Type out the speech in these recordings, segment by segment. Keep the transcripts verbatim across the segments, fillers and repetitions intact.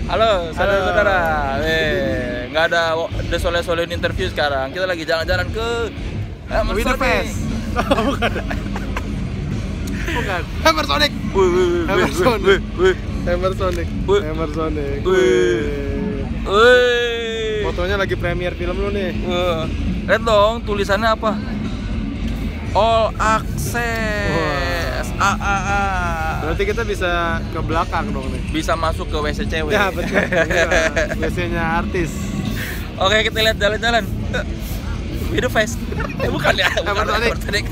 Halo saudara-saudara. Eh, nggak ada The Soleh Soleh interview sekarang. Kita lagi jalan-jalan ke With the Fest. Bukan. Bukan. Hammer Sonic. Hammer Sonic. Hammer Sonic. Hammer Sonic. Wih. Fotonya lagi premier film lu nih. Lihat dong tulisannya apa? All access. A A A. Berarti kita bisa ke belakang dong nih. Bisa masuk ke W C cewek. Ya betul. Ya. W C-nya artis. Oke, kita lihat jalan-jalan. With the Fest. Eh, bukan ya. Hammer Sonic.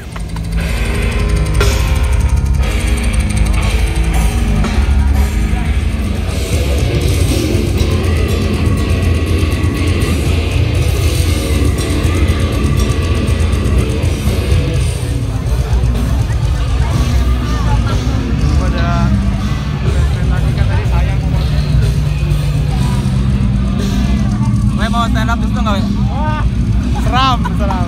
Mau stand up itu nggak? Wah, seram, seram.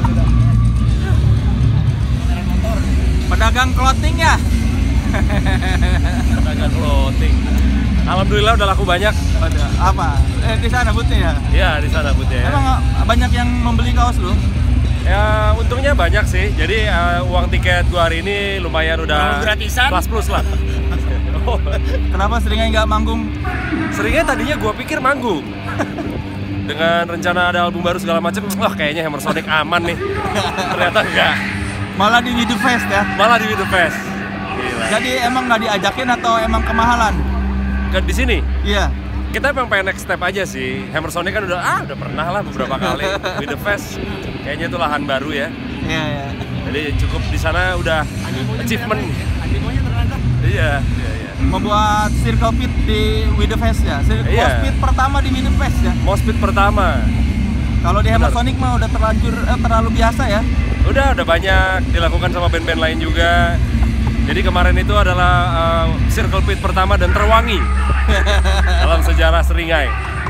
Pedagang clothing ya? Pedagang clothing. Alhamdulillah udah laku banyak. Ada apa? Eh di sana butnya ya? Iya di sana butnya. Ya. Emang banyak yang membeli kaos lu? Ya untungnya banyak sih. Jadi uh, uang tiket gua hari ini lumayan udah gratisan? Plus plus lah. Oh. Kenapa seringnya nggak manggung? Seringnya tadinya gua pikir manggung. Dengan rencana ada album baru segala macam, wah kayaknya Hammer Sonic aman nih. Ternyata enggak. Malah di With the Fest ya? Malah di With the Fest. Gila. Jadi emang nggak diajakin atau emang kemahalan? Ke di sini? Iya. Kita emang pengen next step aja sih. Hammer Sonic kan udah ah udah pernah lah beberapa kali. With the Fest kayaknya itu lahan baru ya. Iya, iya. Jadi cukup di sana udah achievement. Animonya terangkat. Iya, iya, iya. Membuat circle pit di With the Fest ya? Circle Iya. pit pertama di With the Fest ya? Moshpit pertama. Kalau di Hammer Benar. Sonic mah udah terlanjur, eh, terlalu biasa ya? Udah, udah banyak dilakukan sama band-band lain juga. Jadi kemarin itu adalah uh, circle pit pertama dan terwangi dalam sejarah Seringai.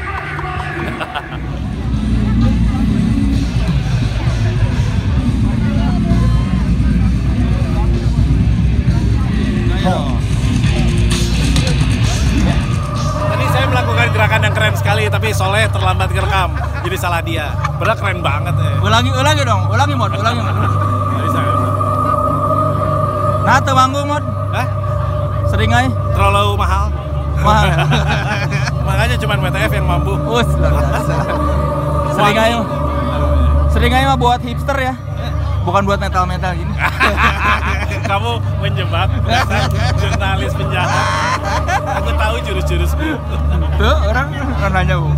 Tadi saya melakukan gerakan yang keren sekali, tapi Soleh terlambat ngerekam, jadi salah dia. Padahal keren banget ya. Ulangi, ulangi dong, ulangi mod, ulangi mod. Nggak bisa. Nah, tuh manggung mod, Hah? Seringai, Terlalu mahal. mahal. Makanya cuma W T F yang mampu. Us, luar biasa. Seringai, Seringai mah buat hipster ya, bukan buat metal-metal gini. Kamu menjebak dasar jurnalis penjahat. Aku tahu jurus-jurusmu. Tuh, orang kan nanya bu.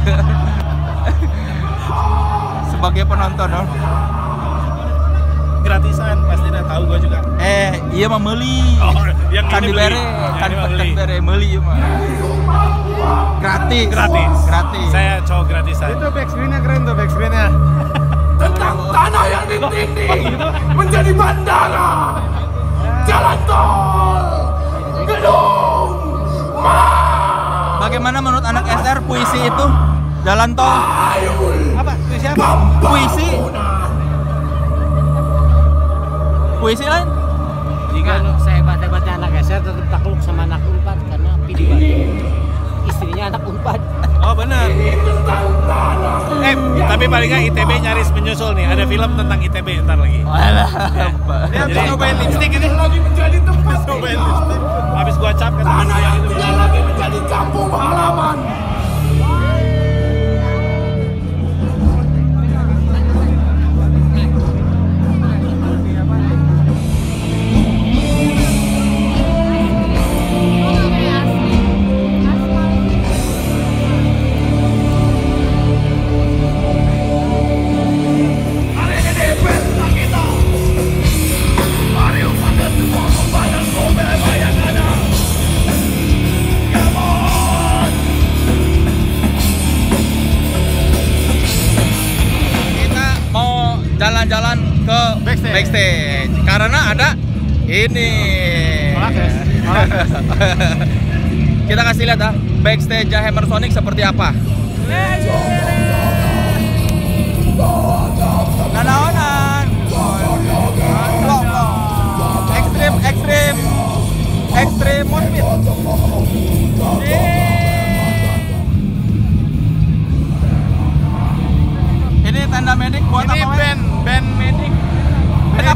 Sebagai penonton dong. Gratisan pasti udah tahu gua juga. Eh, iya mah meuli. Oh, yang Kan ini dibere, beli. kan Yang ini mah kan beli. bere meuli ieu mah. Gratis. Gratis. Gratis. Saya cowok gratisan. Itu backscreen-nya keren tuh, backscreen-nya. Tentang tanah yang ditindih menjadi bandara, jalan tol, gedung, Bagaimana menurut anak S R puisi itu? Jalan tol. Apa? Puisi apa? Puisi. Puisi lain? Jika sehebat-hebatnya anak S R tetap takluk sama anak Unpad karena video istrinya anak Unpad. Oh benar. Eh, tapi paling nggak I T B nyaris menyusul nih. Ada film tentang I T B ntar lagi. Alah. Dia Jadi- nyobain lipstick ini. lagi menjadi tempat Cobain lipstick. Habis gua cap kan. tanah yang tidak lagi menjadi kampung halaman. Hari ini pesta kita. Mari pada semua membayang gombel bayangannya. Come on. Kita mau jalan-jalan ke Backstage. backstage karena ada ini. Kita kasih lihat ah backstage Hammer Sonic seperti apa. Nanaonan. Ekstrim, ekstrim, ekstrim moshpit.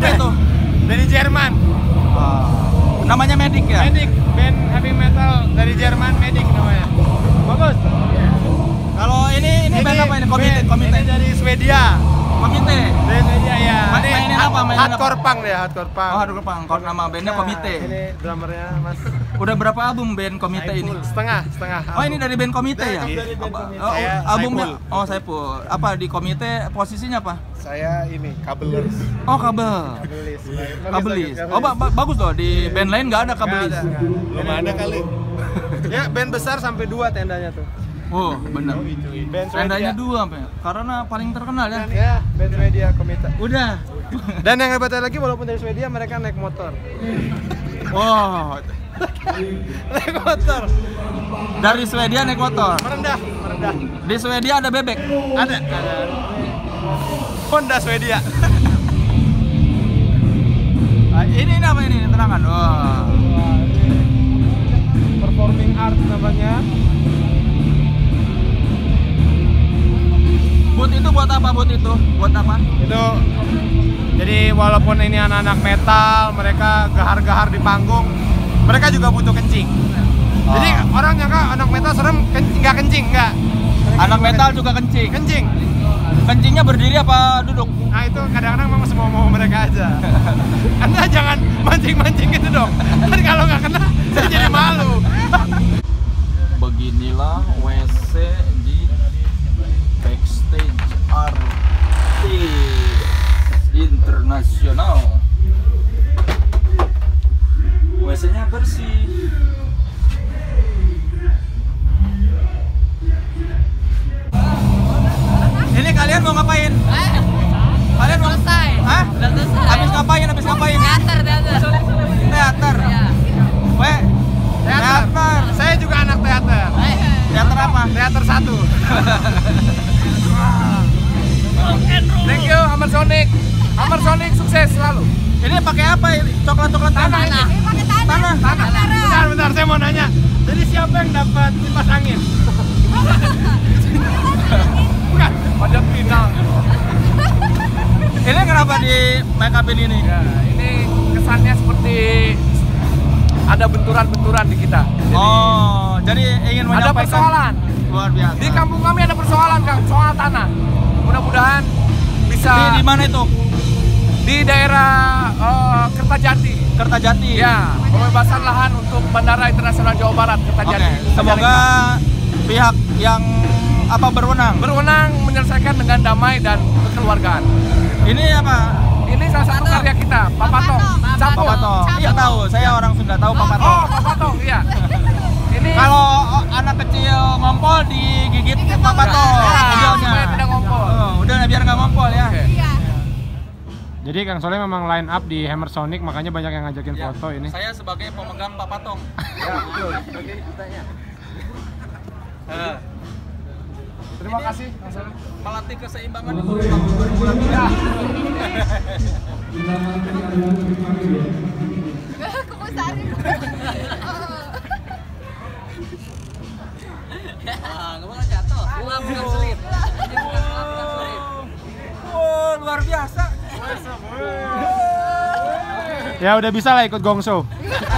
apa itu? Dari Jerman. Oh. Namanya Medic ya? Medic, band heavy metal dari Jerman, Medic namanya. Bagus. Kalau ini ini band apa ini? Komite, band, komite. Ini dari Swedia. Komite. Dari Swedia ya. Ma- Ini mainin apa? Mainin hardcore apa? punk deh, hardcore punk. Oh, hardcore punk. Kalau nama bandnya Nah, Komite. Ini drummernya Mas. Udah berapa album band Komite ini? Setengah, setengah. Oh, ini dari band Komite ya? Dari band Komite. Oh, Saya albumnya. Saiful. Oh, Saiful. Apa di Komite posisinya apa? Saya ini kabelers. Oh, kabel. Kabelis. Kabelis. Oh, ba- ba- bagus loh. Di band lain nggak ada kabelis. Belum ada kali. Ya, band besar sampai dua tendanya tuh. Oh, bener. Band Tendanya Swedia. dua, Pak. Karena paling terkenal ya. Ya, band Swedia Komite. Udah. Dan yang hebatnya lagi walaupun dari Swedia mereka naik motor. Wow. Naik motor. Dari Swedia naik motor. Merendah, merendah. Di Swedia ada bebek. Ada, ada. Honda Swedia. Ah, ini ini apa ini? Terangkan. Wah. Performing art namanya. Boot itu buat apa? Boot itu buat apa? Itu jadi walaupun ini anak-anak metal, mereka gahar-gahar di panggung, mereka juga butuh kencing. Oh. Jadi orang nyangka anak metal serem, ken- nggak kencing, nggak. Anak metal juga kencing. Kencing. Kencingnya berdiri apa duduk? Nah itu kadang-kadang memang semua mau mereka aja. Anda jangan mancing-mancing gitu dong. Kan kalau nggak kena, saya jadi malu. Beginilah W C di backstage artis internasional. W C-nya bersih. Ini kalian mau ngapain? Kalian mau Selesai. Hah? Udah selesai. Habis ngapain? Habis ngapain? Teater, teater. Teater. Ya. We, teater. Saya juga anak teater. Teater apa? Teater satu. Thank you Hammer Sonic. Hammer Sonic sukses selalu. Ini pakai apa ini? Coklat-coklat tanah ini? Tanah. Pakai tanah. Tanah. Tanah. Bentar, bentar, saya mau nanya. Jadi siapa yang dapat kipas angin? Bukan, Panjat Pinang. Ini kenapa di make upin ini? Ya, ini kesannya seperti ada benturan-benturan di kita. Jadi, Oh, jadi ingin ada menyampaikan persoalan. luar biasa. Di kampung kami ada persoalan, Kang, soal tanah. Mudah-mudahan bisa Di, di mana itu? di daerah eh, Kertajati. Kertajati. Ya, pembebasan lahan untuk Bandara Internasional Jawa Barat Oke. Kertajati. Semoga pihak yang apa berwenang. berwenang menyelesaikan dengan damai dan kekeluargaan. Ini apa? Ini salah satu karya kita, Pak Pato. Cap- Pak Pato. Cap- Iya tahu, saya orang Sunda tahu Pak Pato. Oh, Pak Pato, iya. Ini Kalau oh, anak kecil ngompol digigit Pak Pato. Ya, Udelnya. supaya tidak ngompol. Oh, udah biar nggak ngompol ya. Oke. Iya. Jadi Kang Soleh memang line up di Hammer Sonic, makanya banyak yang ngajakin Ya, foto ini. Saya sebagai pemegang Pak Patong. Terima kasih Kang Soleh. Melatih keseimbangan itu. Kumusari. Ah, nggak bakal jatuh. Ulah bukan selip. Ini bukan ulah bukan selip. Oh, luar biasa. Ya udah bisa lah ikut gong show.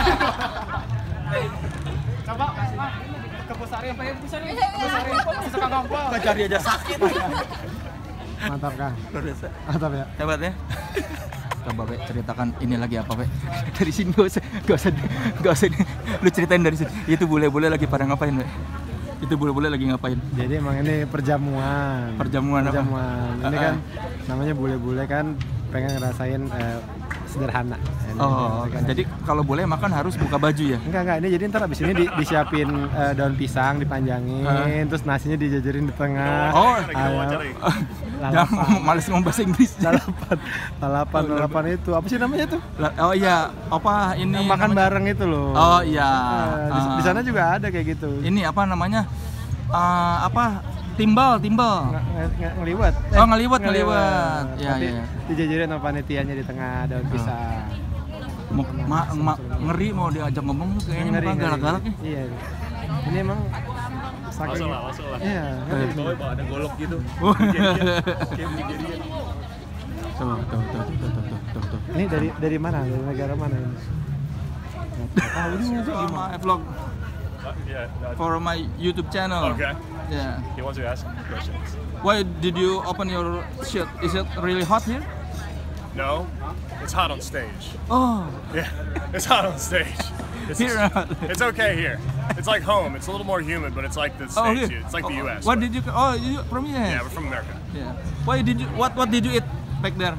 Nggak cari aja sakit. Mantap Kang. Luar biasa. Mantap ya. Hebat ya. Coba Be, ceritakan ini lagi apa Be? Dari sini gak usah, gak usah, gak usah. Lu ceritain dari sini. Itu bule-bule lagi pada ngapain Be? Itu bule-bule lagi ngapain? Jadi emang ini perjamuan. Perjamuan apa? Perjamuan. Ini kan namanya bule-bule kan pengen ngerasain eh, sederhana. Ini Oh, kan- jadi kalau boleh makan harus buka baju ya? Enggak, enggak, ini jadi ntar abis ini di, disiapin eh, daun pisang, dipanjangin, terus nasinya dijajarin di tengah. Oh, ayam, jangan males ngomong bahasa Inggris. lalapan, lalapan, lalapan itu apa sih namanya tuh? La- Oh iya, apa ini? Yang makan namanya? bareng itu loh. Oh iya. Nah, di, Ah. di sana juga ada kayak gitu. Ini apa namanya? Ah, apa? Timbal, timbal. Nge- nge- nge- ngeliwat. Oh, ngeliwat, ngeliwat. Ya, Nanti ya. dijajarin sama panitianya di tengah daun pisang. Mau ma- ma- ngeri mau diajak ngomong tuh kayaknya Ngeri, muka ngeri. galak-galak nih. Iya. Ini emang saking Iya, ngeri. Ada golok gitu. Tuh, tuh, tuh, tuh, tuh, tuh, tuh, tuh. Ini dari dari mana? Dari negara mana ini? Tahu juga For my vlog, Yeah. no, for my YouTube channel. Okay. Yeah. He wants to ask questions. Why did you open your shirt? Is it really hot here? No, it's hot on stage. Oh, Yeah, it's hot on stage. It's, here. it's okay here. It's like home. It's a little more humid, but it's like the Oh, States here. here. It's like the U S. What did you? Oh, you from here? Yeah, we're from America. Yeah. Why did you? What What did you eat back there?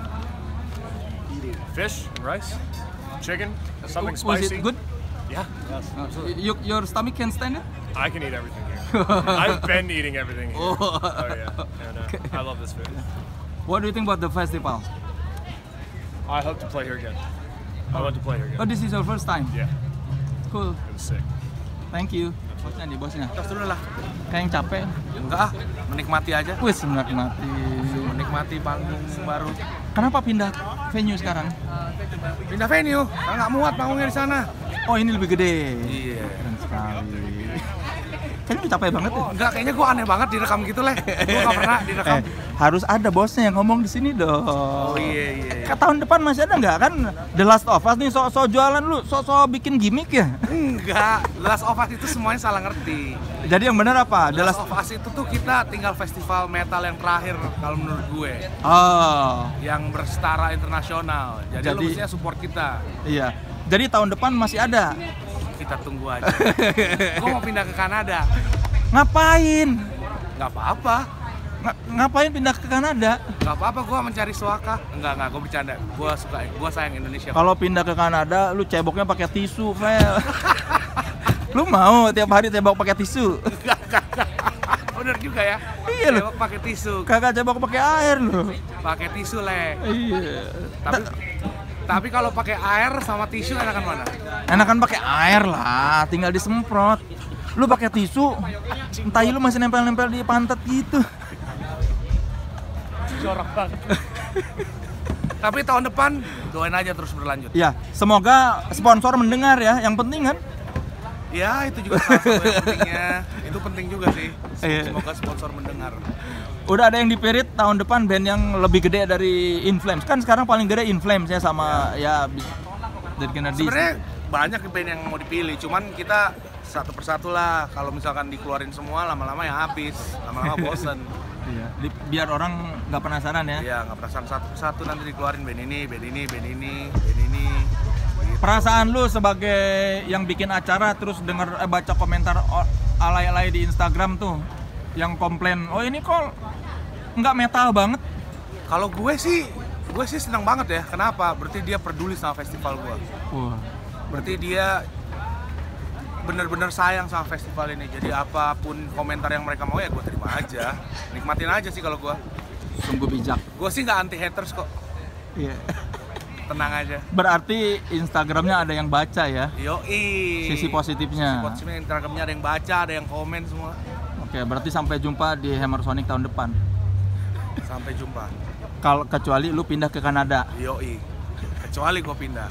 Fish and rice, chicken, something Was spicy. it good? Yeah, Uh, you, your stomach can stand it? I can eat everything here. I've been eating everything here. Oh. Oh yeah, and uh, I love this food. What do you think about the festival? I hope to play here again. I want to play here Oh, again. this is your first time. Yeah, Cool. it was sick. Thank you. Bosnya nih, bosnya. Terus dulu lah. Kayak yang capek. Enggak ah, menikmati aja. Wih, menikmati. Menikmati panggung baru. Kenapa pindah venue sekarang? Pindah venue, karena nggak muat panggungnya di sana. Oh, ini lebih gede. Iya. Keren sekali. Kayaknya udah capek banget tuh. Enggak, kayaknya gua aneh banget direkam gitu leh. Gua nggak pernah direkam. Eh, harus ada bosnya yang ngomong di sini dong. Oh iya iya. Ke tahun depan masih ada nggak kan The Last of Us nih, sok-sok jualan lu, sok-sok bikin gimmick ya? Enggak, The Last of Us itu semuanya salah ngerti. Jadi yang benar apa? The The Last Last of Us itu tuh kita tinggal festival metal yang terakhir kalau menurut gue, Oh, yang bersetara internasional. Jadi, lo Jadi- mestinya support kita. iya. Jadi tahun depan masih ada. Kita tunggu aja. Gue mau pindah ke Kanada. Ngapain? Nggak apa-apa. Nga- ngapain pindah ke Kanada? Nggak apa-apa, gue mencari suaka. Enggak, enggak, gue bercanda. Gue suka, gue sayang Indonesia. Kalau pindah ke Kanada, lu ceboknya pakai tisu, Fel. Lu mau tiap hari cebok pakai tisu? Enggak, enggak, enggak. Bener juga ya. Iya loh. Cebok pakai tisu, Kagak cebok pakai air lu. pakai tisu leh. Iya. Tapi, tapi kalau pakai air sama tisu enakan mana? Enakan pakai air lah, tinggal disemprot. Lu pakai tisu, entai lu masih nempel-nempel di pantat gitu. Jorok banget. Tapi tahun depan doain aja terus berlanjut. Ya, semoga sponsor mendengar ya. Yang penting kan. Ya itu juga salah satu yang pentingnya. Itu penting juga sih. Iya. Semoga sponsor mendengar. Udah ada yang dipirit tahun depan band yang lebih gede dari In Flames. Kan sekarang paling gede In Flames ya sama ya, dari Kennedy. Sebenarnya banyak band yang mau dipilih. Cuman kita satu persatu lah. Kalau misalkan dikeluarin semua lama-lama ya habis. Lama-lama bosen. Iya, di- biar orang nggak penasaran ya. Iya nggak perasaan satu persatu nanti dikeluarin band ini, band ini, band ini, band ini. Gitu. Perasaan lu sebagai yang bikin acara terus denger eh, baca komentar o- alay-alay di Instagram tuh yang komplain, oh ini kok nggak metal banget. Kalau gue sih, gue sih senang banget ya. Kenapa? Berarti dia peduli sama festival gue. Wah, Berarti dia bener-bener sayang sama festival ini. Jadi apapun komentar yang mereka mau ya gue terima aja. Nikmatin aja sih kalau gue. sungguh bijak. Gue sih nggak anti haters kok. Iya. Tenang aja. Berarti Instagramnya ada yang baca ya. Yoi. Sisi positifnya. Sisi positifnya Instagramnya ada yang baca, ada yang komen semua. Oke, berarti sampai jumpa di Hammer Sonic tahun depan. Sampai jumpa. Kalau kecuali lu pindah ke Kanada. Yoi. Kecuali gue pindah.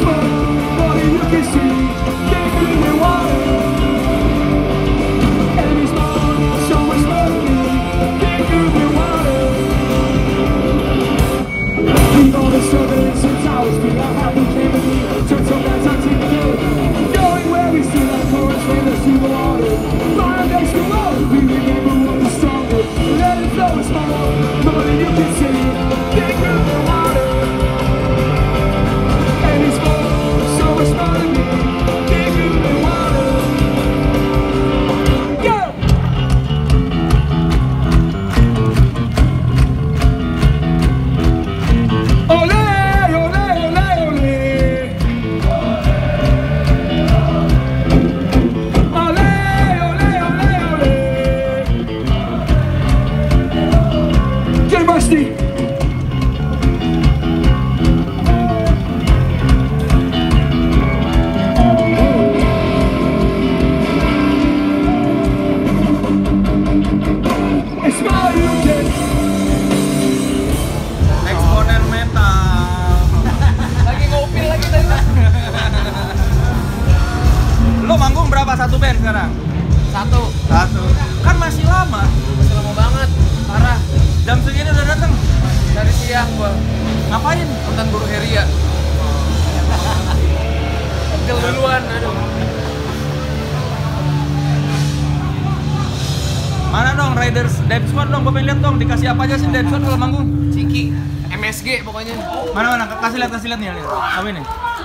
And Mana dong Riders Dead Squad dong, gue pengen lihat dong dikasih apa aja sih Dead Squad kalau manggung. Ciki, M S G pokoknya. Mana mana kasih lihat kasih lihat nih lihat. Apa ini?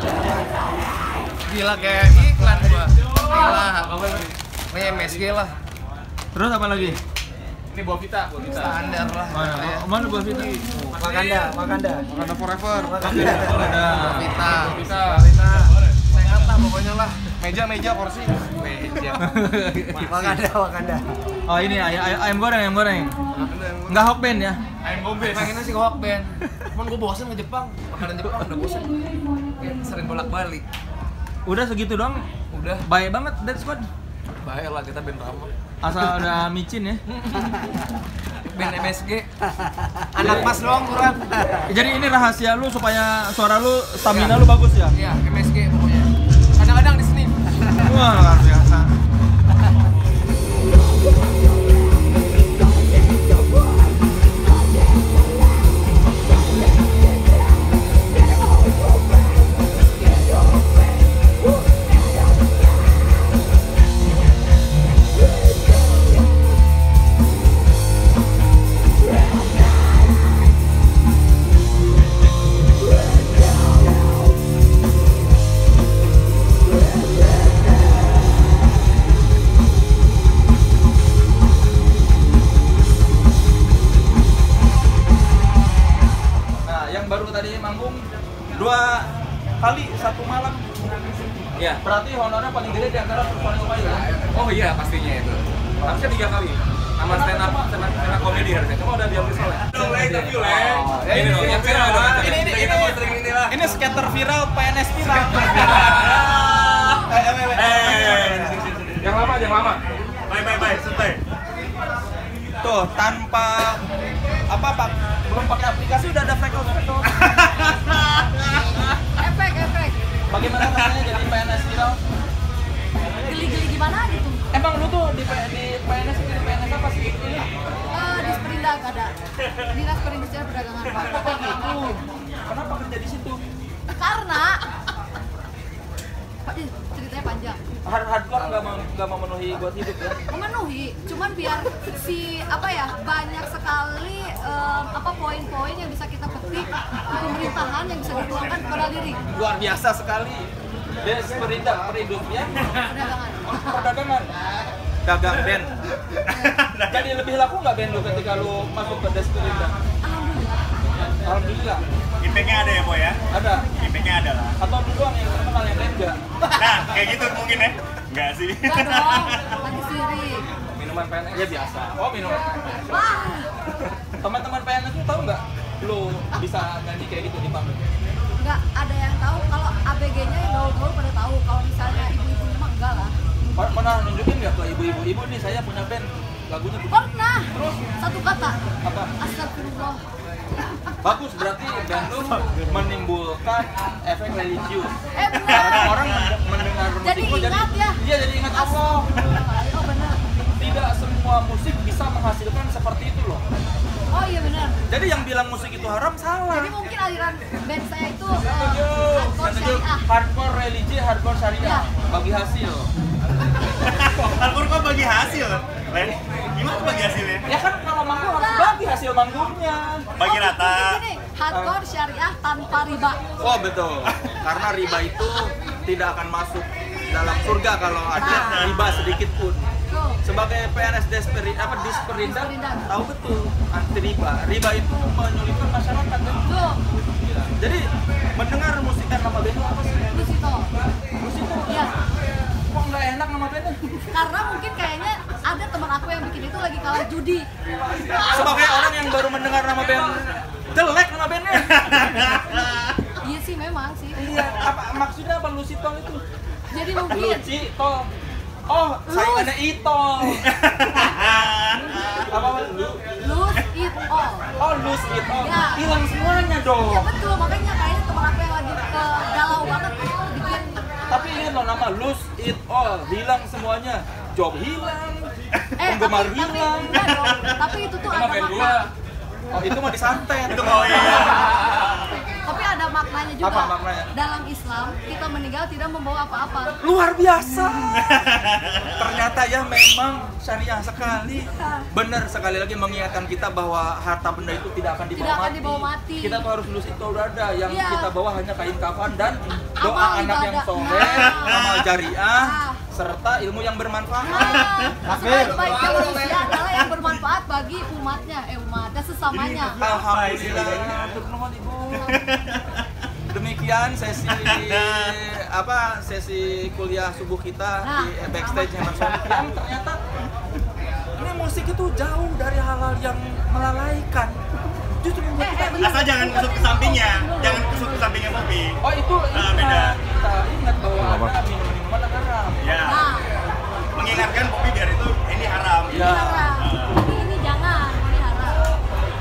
Gila kayak iklan gua. Gila, apa ini? Ini M S G lah. Terus apa lagi? Ini buah vita, buah vita. Standar lah. Mana? Oh, mana buah vita? Wakanda, Wakanda. Wakanda forever. Wakanda. Buah vita. Vita. Vita. Sengata pokoknya lah. Meja-meja kursi. Meja. Wakanda, Wakanda. Oh ini ay ay ayam goreng, ayam goreng. Enggak Hokben ya? Ayam gombes. Pengennya sih ke Hokben. Cuman gua bosen ke Jepang. Makanan Jepang udah bosen. Kayak sering bolak-balik. Udah segitu doang. Udah. Baik banget Dead Squad. Bahaya lah kita band lama. Asal udah micin ya. Band M S G. Anak mas doang kurang. Jadi ini rahasia lu supaya suara lu, stamina lu bagus ya? Iya, M S G pokoknya. Kadang-kadang di sini. Wah, luar biasa. Dua kali satu malam. Iya. Berarti honornya paling gede di antara personil Upayu ya? Oh iya pastinya itu. Harusnya tiga kali. Sama stand up, stand up, stand up komedi harusnya. Cuma udah diambil soalnya. Interview lah. Ini dong, yang viral dong. Ini ini ini ini skater viral P N S viral. Yang lama, yang lama. Bye bye bye, santai. Tuh, tanpa apa Pak? Belum pakai aplikasi udah ada freckles freckles. Efek, efek. Bagaimana rasanya jadi P N S viral? Geli-geli gimana gitu? Emang lu tuh di, di P N S di P N S apa sih? Eh, di Sperindak ada. Dinas Perindustrian Perdagangan. Oh gitu. Kenapa kerja di situ? Karena Pak, ih, ceritanya panjang. Hard hardcore nggak mau nggak memenuhi buat hidup ya? Memenuhi, cuman biar si apa ya banyak sekali em, apa poin-poin yang bisa kita petik di pemerintahan yang bisa dituangkan kepada diri Luar biasa sekali. Des Perindak Perindustrian perdagangan. Perdagangan. Dagang band. Jadi lebih laku nggak band lu ketika lu masuk ke Des Perindak? Alhamdulillah. Alhamdulillah. I P-nya ada ya, Boy ya? Ada. I P-nya ada lah. Atau lu doang yang terkenal yang lain enggak? Nah, kayak gitu mungkin ya? Enggak sih. Enggak dong, lagi sirik. Minuman P N S ya biasa. Oh minuman P N S. Wah, Teman-teman P N S lu tahu nggak? Lu bisa nyanyi kayak gitu di panggung? nggak ada yang tahu. Kalau A B G-nya yang gaul-gaul pada tahu. Kalau misalnya ibu-ibu mah enggak lah. Pernah nunjukin nggak ke ibu-ibu? Ibu nih saya punya band, lagunya gitu. Pernah. Satu kata. Apa? Astagfirullah. Bagus, berarti band lu menimbulkan efek religius. Eh Karena benar. orang mendengar musik Jadi lu ingat ya. Iya, jadi ingat Allah. Oh benar. Tidak semua musik bisa menghasilkan seperti itu loh. Oh iya benar. Jadi yang bilang musik itu haram salah. Jadi mungkin aliran band saya itu eh, Setuju, hardcore setuju. syariah. Hardcore religi, hardcore syariah. Ya. Bagi hasil. Alpur kok bagi hasil? Len, gimana bagi hasilnya? Ya kan kalau manggung harus Enggak. bagi hasil manggungnya. Bagi rata. Mungkin gini, hardcore syariah tanpa riba. Oh betul. Karena riba itu tidak akan masuk dalam surga kalau ada riba sedikit pun. Tuh. Sebagai P N S Desperindak apa Disperindak Disperindak. tahu betul anti riba. Riba itu menyulitkan masyarakat kan. Tuh. Jadi mendengar musikan nama band lu apa sih? Lusito. Musik itu Iya. kok nggak enak nama bandnya? Karena mungkin kayaknya ada teman aku yang bikin itu lagi kalah judi. Sebagai orang yang baru mendengar nama band jelek nama bandnya. Iya sih memang sih. Iya, apa maksudnya apa Lusito itu? Jadi mungkin Lucito. Oh, saingannya Itol. Apa lu? lose it all. Oh, lose it. Oh, Ya. hilang semuanya dong. Iya betul, makanya kayaknya teman aku yang lagi ke galau banget bikin. Tapi lihat loh nama lose it all, hilang semuanya. Job hilang, Eh, penggemar tapi, tapi, hilang. enggak dong. Tapi itu tuh ada band makna. gua. Oh, itu mah disantet. Itu mau ya. Tapi ada makna maknanya juga. Apa maknanya? Dalam Islam kita meninggal tidak membawa apa-apa. Luar biasa. Ternyata ya memang syariah sekali. Benar sekali lagi mengingatkan kita bahwa harta benda itu tidak akan dibawa, Tidak akan mati. dibawa mati. Kita tuh harus lulus ibadah yang Iya. kita bawa hanya kain kafan dan doa Amal anak yang ibadah. soleh, Ah. amal jariah, Ah. serta ilmu yang bermanfaat. Nah, sebaik-baiknya manusia adalah yang bermanfaat bagi umatnya, eh umat dan sesamanya. Alhamdulillah. Turun nuhun, Ibu. Demikian sesi apa sesi kuliah subuh kita Nah, di backstage Hammersonic yang ternyata ini musik itu jauh dari hal-hal yang melalaikan. Justru membuat kita Asal jangan kusuk ke sampingnya, jangan kusuk ke sampingnya Poppy. oh itu Ah, beda. kita ingat bahwa ada minuman-minuman yang haram. Ya, Nah, mengingatkan Poppy biar itu ini haram. Ya. haram. Ini, ini jangan, ini haram.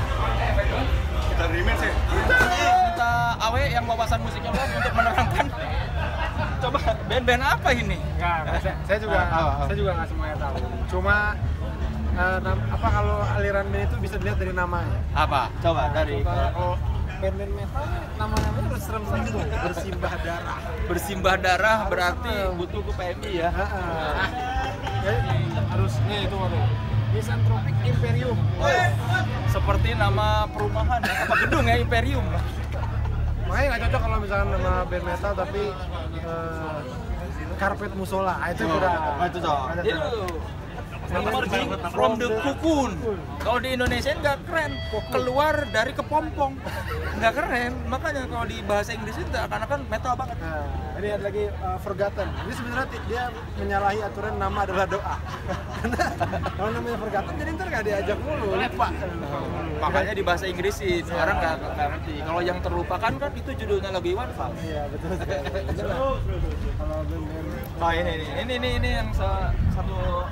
Kita remix ya. Minta Awe yang wawasan musiknya Bang untuk menerangkan. Coba band-band apa ini? Enggak, enggak, saya, saya juga Ah, ah, ah. saya juga nggak semuanya tahu. Cuma eh, nam- apa kalau aliran band itu bisa dilihat dari namanya. Apa? Coba dari Kalau kalau band-band metal nama-namanya harus serem-serem tuh, bersimbah darah. bersimbah darah berarti butuh ke P M I ya. Heeh. Jadi harus nih itu waduh. Misanthropic Imperium. Seperti nama perumahan apa gedung ya Imperium. Makanya nggak cocok kalau misalkan nama band metal tapi eh, Karpet Musola. Ah, itu kurang. itu cocok. Ada Itu tuh. emerging from the cocoon. Kalau di Indonesia nggak keren, keluar dari kepompong, nggak keren. Makanya kalau di bahasa Inggris itu akan-akan metal banget. Nah, ini ada lagi uh, Forgotten. Ini sebenarnya ti- dia menyalahi aturan nama adalah doa. Karena kalau namanya Forgotten jadi ntar nggak diajak mulu, lupa. Makanya di bahasa Inggris sih sekarang nggak nggak ngerti. Kalau yang terlupakan kan itu judulnya lagu Iwan Fals. Iya betul sekali. Itulah. Kalau band-band Oh ini ini ini ini, ini yang sa- satu.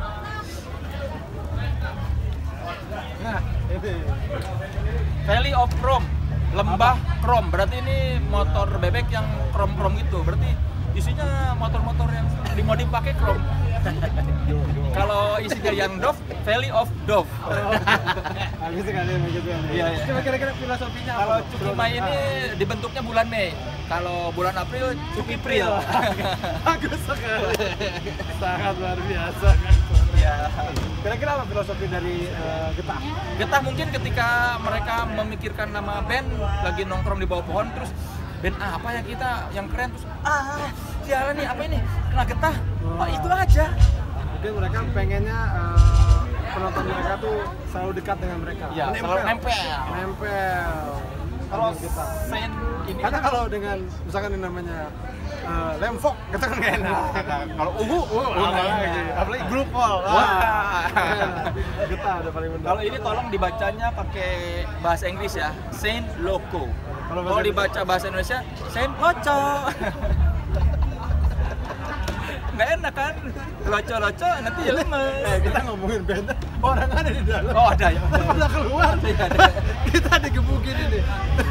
nah itu Valley of Chrome, lembah Chrome. Berarti ini motor bebek yang chrome-chrome gitu. Berarti isinya motor-motor yang dimodif pakai chrome. Kalau isinya yang Dove, Valley of Dove. habis sekali begitu. Iya, iya. Coba kira-kira filosofinya apa? Kalau tuh? Cukimai ini dibentuknya bulan Mei. Kalau bulan April, Cukipril. Bagus sekali. Sangat luar biasa. Iya. Kira-kira apa filosofi dari uh, Getah? Getah mungkin ketika mereka memikirkan nama band lagi nongkrong di bawah pohon terus band apa ya kita yang keren terus ah sialan nih apa ini kena getah oh itu aja. Mungkin mereka pengennya uh, penonton mereka tuh selalu dekat dengan mereka. Iya, selalu nempel. Nempel. Kalau Dengan kita. Saint ini Karena kalau dengan misalkan yang namanya uh, Lemfok, kita kan nggak enak. kalau uhu, Uh, apalagi, apalagi grup call. Wah. Getah udah paling benar. Kalau ini tolong dibacanya pakai bahasa Inggris ya, Saint Loco. Kalau Kalau bahasa dibaca bahasa Indonesia, Saint Loco. Nggak enak kan? Loco-loco nanti ya lemes. Eh, kita ngomongin band, orang ada di dalam. Oh ada ya. Kita udah keluar. Iya, ada. Kita digebukin ini.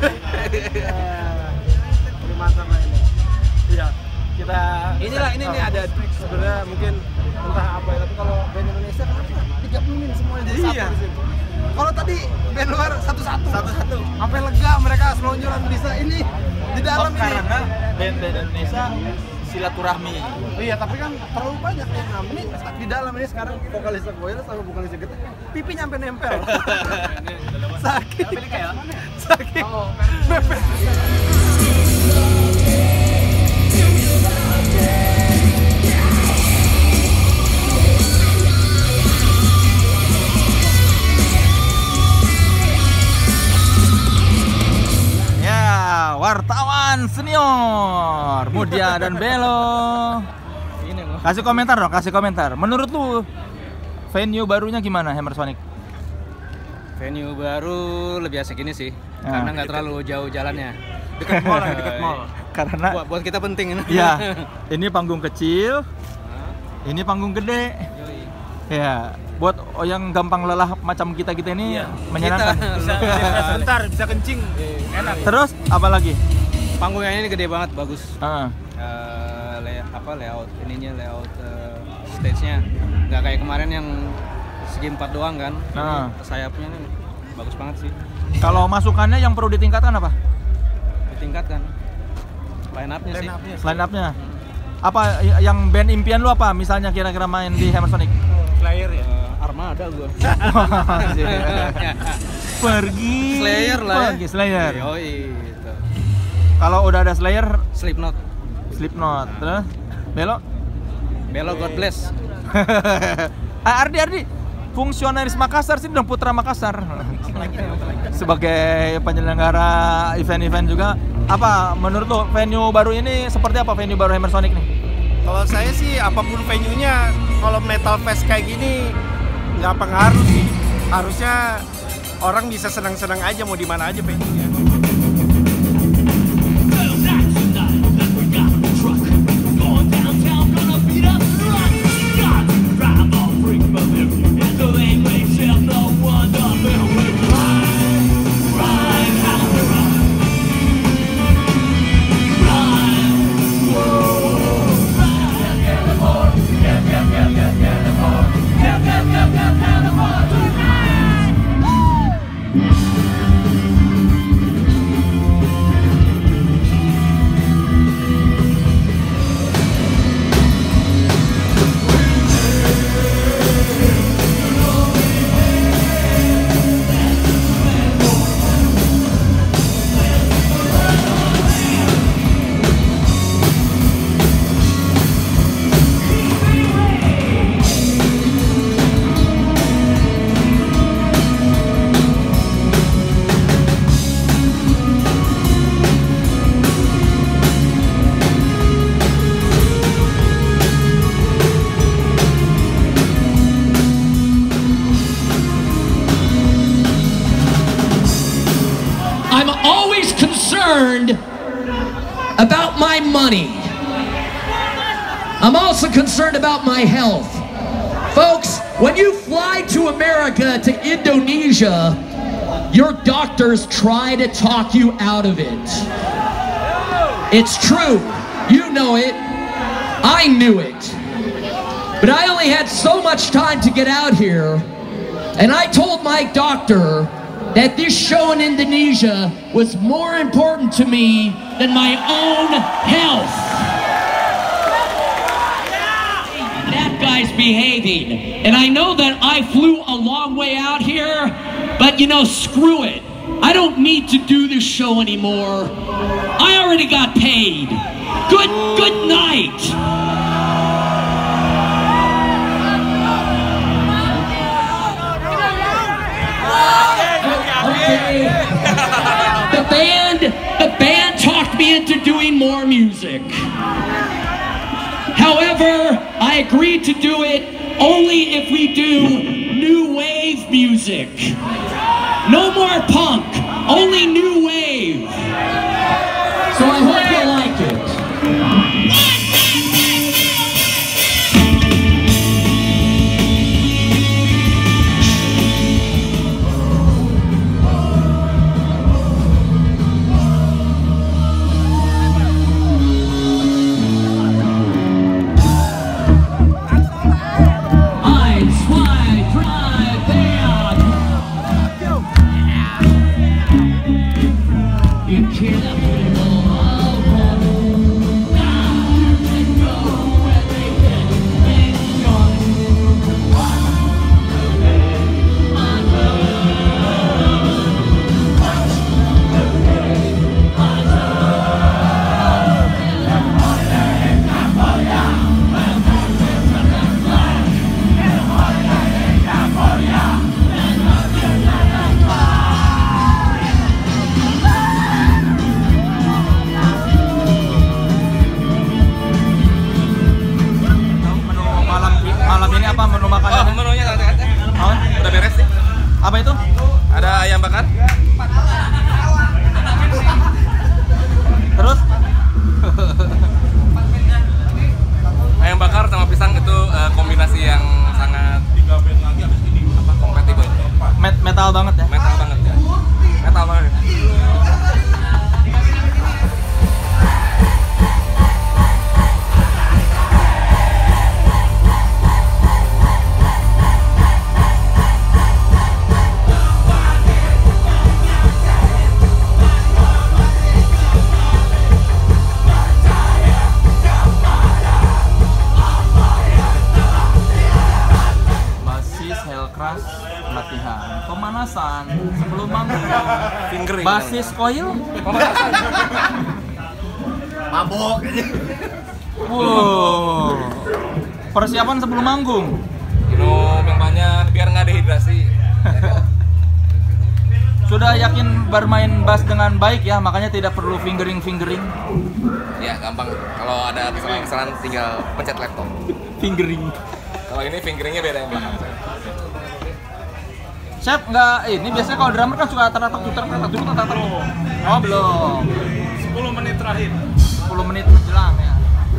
Ini mantap lah ini. Iya. Kita Inilah ini nih ada trik sebenarnya mungkin entah apa ya, tapi kalau band Indonesia kenapa digabungin semuanya jadi Iya. satu di sini. Kalau tadi band luar satu-satu. Satu-satu. Sampai lega mereka selonjoran bisa ini di dalam Oh, ini. karena band-band Indonesia silaturahmi. Iya, tapi kan terlalu banyak yang nah, ini di dalam ini sekarang vokalisnya Goyel sama vokalisnya Getah pipi nyampe nempel. Sakit. Sakit. Mepet. Ya, wartawan senior, Mudia dan Belo. Kasih komentar dong, kasih komentar. Menurut lu venue barunya gimana Hammersonic? Venue baru lebih asik ini sih, Ya. karena nggak terlalu jauh jalannya. Dekat mall, dekat mall. Karena Buat, buat kita penting ini. ya, ini panggung kecil, ini panggung gede. Yoi. Ya, buat yang gampang lelah macam kita-kita ini menyenangkan. Bentar bisa kencing. Enak. Terus apa lagi? Panggung yang ini gede banget, bagus. Ah, Eh, lay- apa layout ininya, layout eh, stage-nya nggak kayak kemarin yang segi empat doang kan. Nah. Sayapnya nih bagus banget sih. kalau masukannya yang perlu ditingkatkan apa? ditingkatkan line up-nya sih. Line up-nya. Apa y- yang band impian lu apa? Misalnya kira-kira main di Hammer Sonic? Slayer ya. Uh, Armada gua. Pergi. Slayer lah. Pergi Slayer. Yoi. Gitu. Kalau udah ada Slayer, Slipknot. Slipknot. Terus Belo? Belo God bless. Ah, Ardi Ardi. Fungsionaris Makassar sih, dong Putra Makassar. Sebagai penyelenggara event-event juga, apa menurut lo venue baru ini seperti apa venue baru Hammer Sonic nih? Kalau saya sih apapun venue-nya, kalau metal fest kayak gini nggak pengaruh sih. Harusnya orang bisa senang-senang aja mau di mana aja venue-nya. I'm always concerned about my money. I'm also concerned about my health. Folks, when you fly to America, to Indonesia, your doctors try to talk you out of it. It's true. You know it. I knew it. But I only had so much time to get out here, and I told my doctor that this show in Indonesia was more important to me than my own health. That guy's behaving. And I know that I flew a long way out here, but you know, screw it. I don't need to do this show anymore. I already got paid. Good, good night. Okay. The band, the band talked me into doing more music. However, I agreed to do it only if we do new wave music. No more punk, only new wave. So I hope you like it. Apa itu? Ada ayam bakar. Terus? Ayam bakar sama pisang itu uh, kombinasi yang sangat apa, kompatibel. Met metal banget ya? Metal banget ya. Metal banget. Latihan, pemanasan sebelum manggung. Fingering. Basis coil. Mabok. Wow. Persiapan sebelum manggung. Minum yang banyak biar nggak dehidrasi. Sudah yakin bermain bass dengan baik ya, makanya tidak perlu fingering-fingering. Ya gampang. Kalau ada kesalahan-kesalahan tinggal pencet laptop. Fingering. Kalau ini fingeringnya beda yang belakang. Chef nggak, ini biasanya kalau drummer kan suka teratak tuter teratak tuter teratak. Oh belum. sepuluh menit terakhir. sepuluh menit menjelang ya.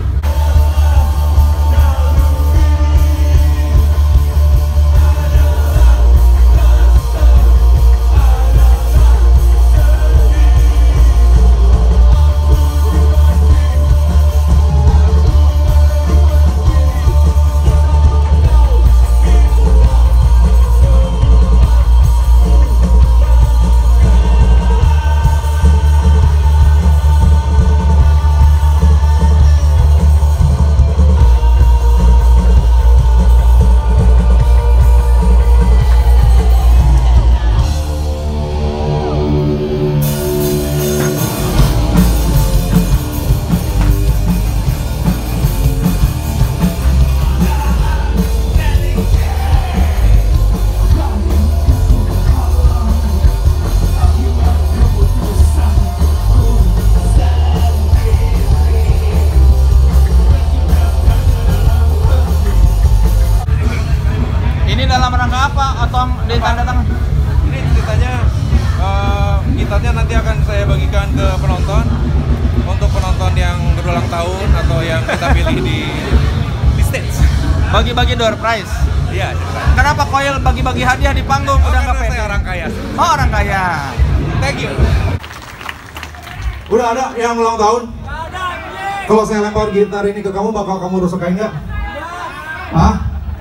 tanda tangan? Ini ceritanya uh, gitarnya nanti akan saya bagikan ke penonton untuk penonton yang berulang tahun atau yang kita pilih di di stage. Bagi-bagi door prize. Iya. Kenapa Coil bagi-bagi hadiah di panggung? Oh, udah nggak karena pede? saya orang kaya. Oh, orang kaya. Thank you. Udah ada yang ulang tahun? Kalau saya lempar gitar ini ke kamu, bakal kamu rusakin nggak? Hah?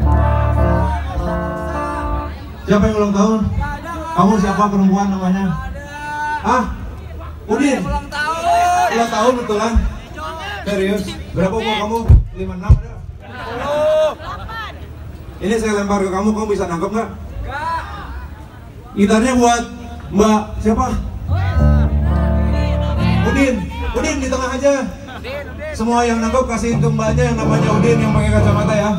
Siapa yang ulang tahun? Kamu siapa, perempuan namanya? Hah? Udin? Ulang tahun! Ulang tahun betulan? Serius? Berapa umur kamu? lima enam ada? Ini saya lempar ke kamu, kamu bisa nangkep nggak? Gitarnya buat Mbak siapa? Udin, Udin di tengah aja. Semua yang nangkep kasih ke mbaknya yang namanya Udin yang pakai kacamata ya.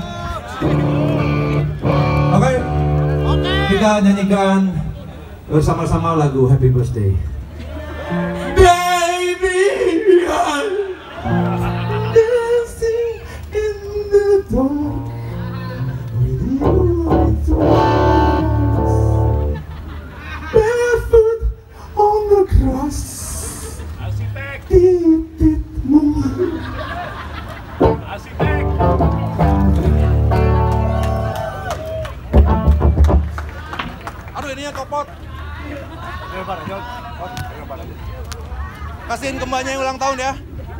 Oke? Okay? Kita nyanyikan bersama-sama lagu Happy Birthday. Baby, I'm dancing in the dark with you barefoot on the grass. Titit mama. Aduh, ininya copot. Kasihin ke mbaknya yang ulang tahun ya.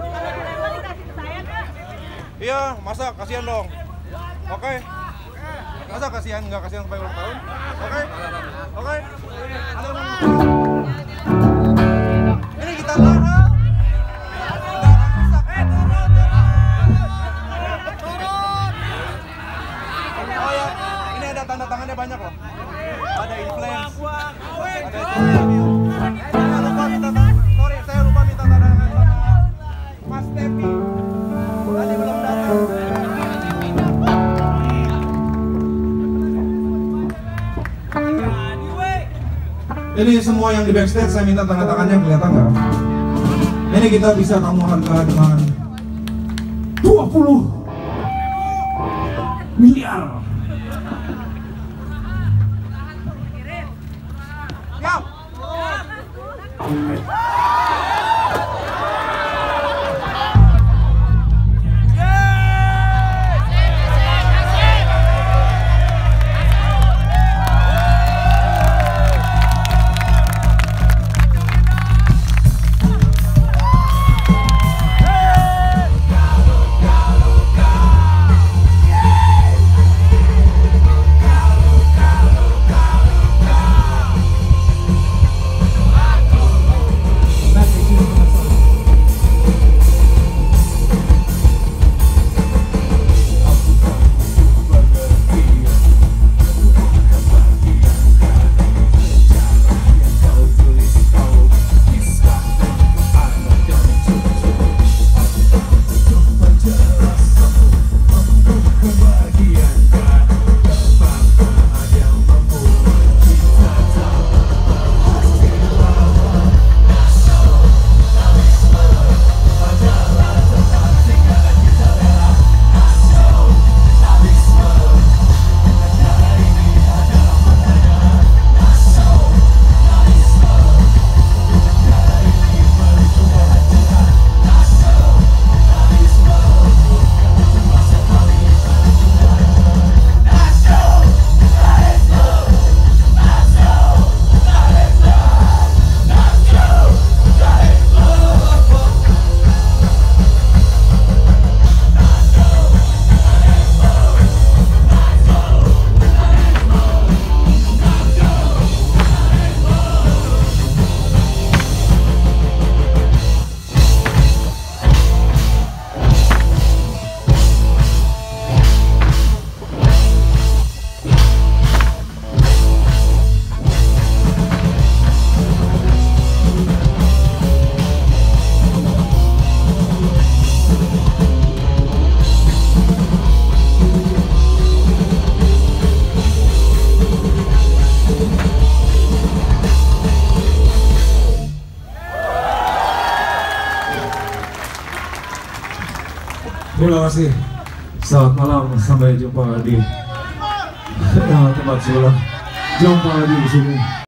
Iya, masa kasihan dong. Oke. Masa kasihan, nggak kasihan sampai ulang tahun? Oke. Oke. Ini gitar mahal. Oh ya, ini ada tanda tangannya banyak loh. Ada influence. Ada interview. Saya lupa minta tanda. Sorry, saya lupa minta tanda tangan sama Mas Tepi. Tadi belum datang. Ini semua yang di backstage saya minta tanda tangannya, kelihatan nggak? Ini kita bisa kamu harga dengan dua puluh miliar. Terima kasih. Selamat malam, sampai jumpa di tempat sebelah. Jumpa lagi di sini.